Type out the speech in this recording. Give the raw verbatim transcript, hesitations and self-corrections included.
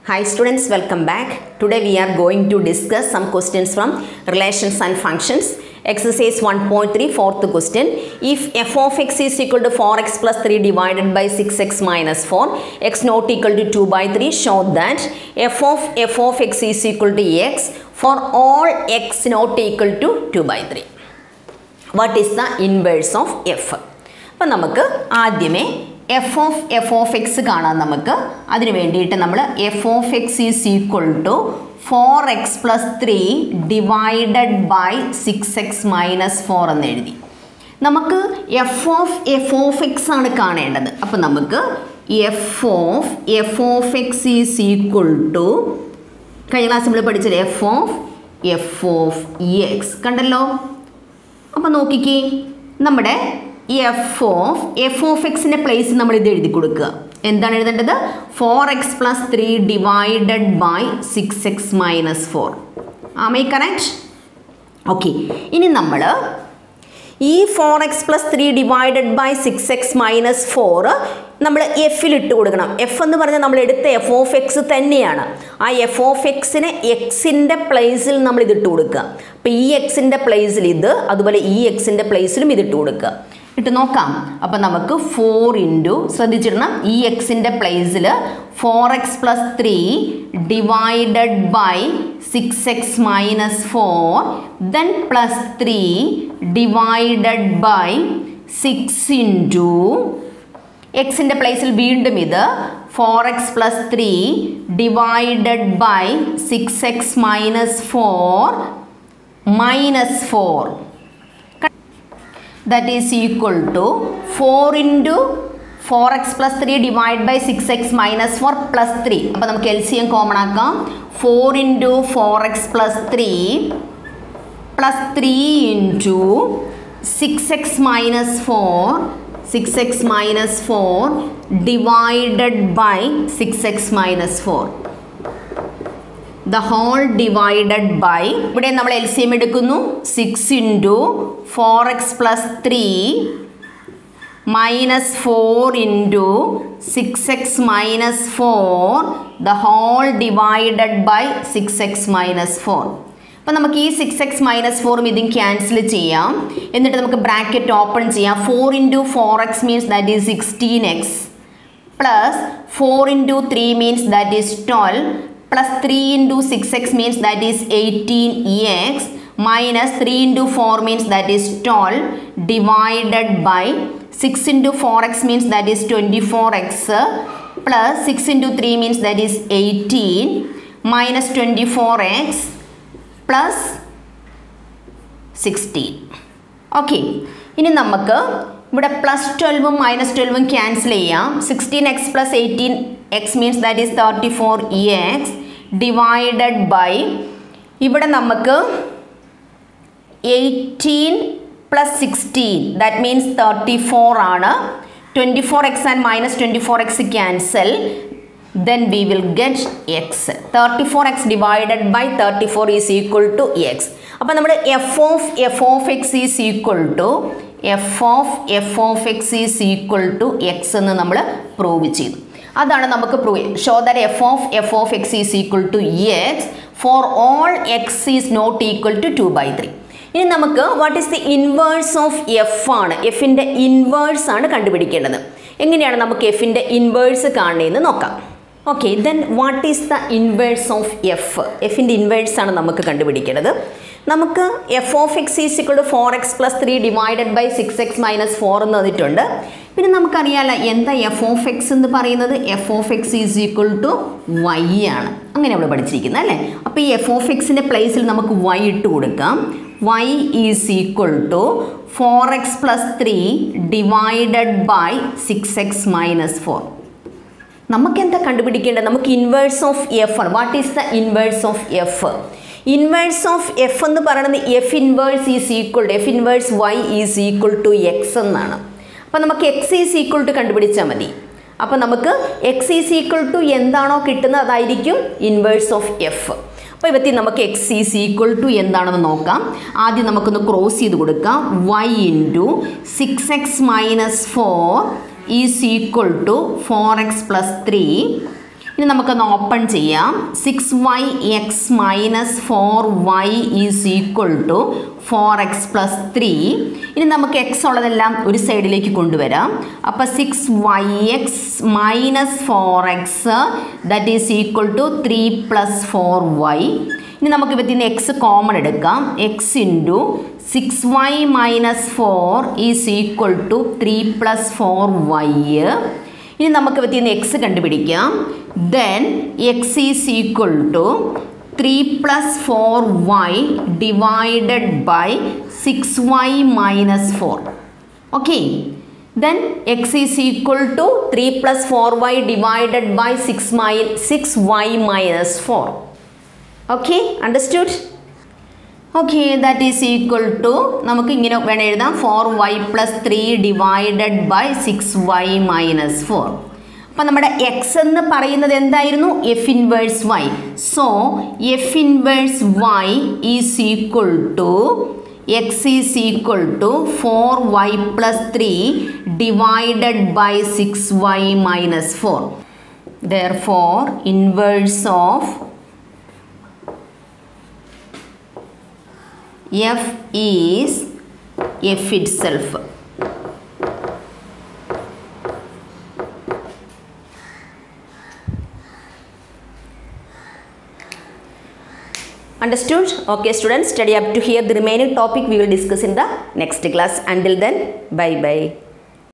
Hi students, welcome back. Today we are going to discuss some questions from relations and functions. Exercise one point three, fourth question. If f of x is equal to four x plus three divided by six x minus four, x not equal to two by three, show that f of f of x is equal to x for all x not equal to two by three. What is the inverse of f? അപ്പോൾ നമുക്ക് ആദ്യമേ f of f of x കാണാൻ നമുക്ക് അതിനു വേണ്ടിയിട്ട് നമ്മൾ f of x is equal to four x plus three divided by six x minus four എന്ന് എഴുതി. നമുക്ക് f of f of x ആണ് കാണേണ്ടത്. അപ്പോൾ നമുക്ക് f of f of x is equal to കഴിഞ്ഞ ക്ലാസ് നമ്മൾ പഠിച്ചത് f of f of x കണ്ടല്ലോ. അപ്പോൾ നോക്കിക്കേ നമ്മുടെ f of f of x ന്റെ പ്ലേസ് നമ്മൾ ഇത് എഴുതി കൊടുക്കുക. എന്താണ് എഴുതേണ്ടത്? four x plus three divided by six x minus four. Am I correct? Okay. ഇനി നമ്മൾ ഈ four x plus three divided by six x minus four നമ്മൾ എഫിൽ ഇട്ട് കൊടുക്കണം. എഫ് എന്ന് പറഞ്ഞാൽ നമ്മൾ എടുത്ത എഫ് ഓഫ് എക്സ് തന്നെയാണ്. ആ എഫ് ഓഫ് എക്സിന് എക്സിൻ്റെ പ്ലേസിൽ നമ്മൾ ഇതിട്ട് കൊടുക്കുക. അപ്പോൾ ഈ എക്സിൻ്റെ പ്ലേസിൽ ഇത്, അതുപോലെ ഈ എക്സിൻ്റെ പ്ലേസിലും ഇതിട്ട് കൊടുക്കുക. ഇട്ട് നോക്കാം. അപ്പം നമുക്ക് ഫോർ ഇൻറ്റു ശ്രദ്ധിച്ചിടണം, ഈ എക്സിൻ്റെ പ്ലേസിൽ four x plus three divided by six x minus four then plus three divided by six into എക്സിൻ്റെ പ്ലേസിൽ വീണ്ടും ഇത് four x plus three divided by six x minus four minus four. That is equal to four into four x plus three divided by six x minus four plus three. അപ്പോൾ നമുക്ക് L C M common ആക്കാം. four into four x plus three plus three into six x minus four six x minus four divided by six x minus four. The whole divided by ഇവിടെ നമ്മൾ L C M എടുക്കുന്നു. six into four x plus three minus four into six x minus four the whole divided by six x minus four. അപ്പോൾ നമുക്ക് ഈ six x minus ഫോറും ഇതും cancel ചെയ്യാം. എന്നിട്ട് നമുക്ക് ബ്രാക്കറ്റ് ഓപ്പൺ ചെയ്യാം. Four into four x means that is sixteen x plus four into three means that is twelve plus three into six x means that is eighteen x minus three into four means that is twelve divided by six into four x means that is twenty-four x plus six into three means that is eighteen minus twenty-four x plus sixteen. Okay. ഇനി നമുക്ക് ഇവിടെ plus ട്വൽവും minus ട്വൽവും cancel ചെയ്യാം. Sixteen x plus eighteen x means that is thirty four ഇ x divided by ഇവിടെ നമുക്ക് eighteen plus sixteen that means thirty four ആണ്. Twenty four x and minus twenty four x cancel then we will get x. thirty-four x divided by thirty-four is equal to x. അപ്പോൾ നമ്മൾ f of f of x is equal to f of f of x is equal to x എന്ന് നമ്മൾ prove ചെയ്തു. അതാണ് നമുക്ക് prove ചെയ്യുന്നത്. Show that f of f of x is equal to x for all x is not equal to two by three. ഇനി നമുക്ക് what is the inverse of f ആണ്. എഫിൻ്റെ ഇൻവേഴ്സ് ആണ് കണ്ടുപിടിക്കേണ്ടത്. എങ്ങനെയാണ് നമുക്ക് എഫിൻ്റെ ഇൻവേഴ്സ് കാണുന്നതെന്ന് നോക്കാം. Okay, then what is the inverse of f? എഫിൻ്റെ ഇൻവേഴ്സ് ആണ് നമുക്ക് കണ്ടുപിടിക്കേണ്ടത്. നമുക്ക് f of x is equal to four x plus three divided by six x minus four എന്ന് തന്നിട്ടുണ്ട്. പിന്നെ നമുക്കറിയാമല്ലോ എന്താ എഫ് ഓഫ് എക്സ് എന്ന് പറയുന്നത്. F of x is equal to y ആണ്. അങ്ങനെ നമ്മൾ പഠിച്ചിരിക്കുന്നത് അല്ലേ. അപ്പോൾ ഈ എഫ് ഓഫ് എക്സിൻ്റെ പ്ലേസിൽ നമുക്ക് വൈ ഇട്ട് കൊടുക്കാം. Y is equal to four x plus three divided by six x minus four. നമുക്ക് എന്താ കണ്ടുപിടിക്കേണ്ടത്? നമുക്ക് ഇൻവേഴ്സ് ഓഫ് എഫ് ആണ്. What is the inverse of f? Inverse of f എന്ന് പറയുന്നത് f inverse is equal to f inverse y is equal to x എന്നാണ്. അപ്പോൾ നമുക്ക് എക്സ് ഈസ് ഈക്വൽ ടു കണ്ടുപിടിച്ചാൽ മതി. അപ്പോൾ നമുക്ക് എക്സ് ഈസ് ഈക്വൽ ടു എന്താണോ കിട്ടുന്നത് അതായിരിക്കും ഇൻവേഴ്സ് ഓഫ് എഫ്. അപ്പോൾ ഇവത്തിൽ നമുക്ക് എക്സ് ഈസ് ഈക്വൽ ടു എന്താണെന്ന് നോക്കാം. ആദ്യം നമുക്കൊന്ന് ക്രോസ് ചെയ്ത് കൊടുക്കാം. Y into six x minus four is equal to four x plus three ഇനി നമുക്കൊന്ന് ഓപ്പൺ ചെയ്യാം. Six y x minus four y is equal to four x plus three. ഇനി നമുക്ക് എക്സ് ഉള്ളതെല്ലാം ഒരു സൈഡിലേക്ക് കൊണ്ടുവരാം. അപ്പോൾ six y x minus four x that is equal to three plus four y. ഇനി നമുക്ക് ഇതിൽ നിന്ന് എക്സ് കോമൺ എടുക്കാം. X into six y minus four is equal to three plus four y. ഇനി നമുക്ക് ഇതിൽ നിന്ന് എക്സ് കണ്ടുപിടിക്കാം. Then x is equal to three plus four y divided by six y minus four. Okay, then x is equal to three plus four y divided by six y minus four. Okay, understood? Okay, that is equal to നമുക്ക് ഇങ്ങനെ വേണം എഴുതാം four y plus three divided by six y minus four. അപ്പം നമ്മുടെ x എന്ന് പറയുന്നത് എന്തായിരുന്നു? F inverse y. So f inverse y is equal to x is equal to four y plus three divided by six y minus four. Therefore, inverse of f is f itself. Understood? Okay students, study up to here. The remaining topic we will discuss in the next class. Until then, bye bye.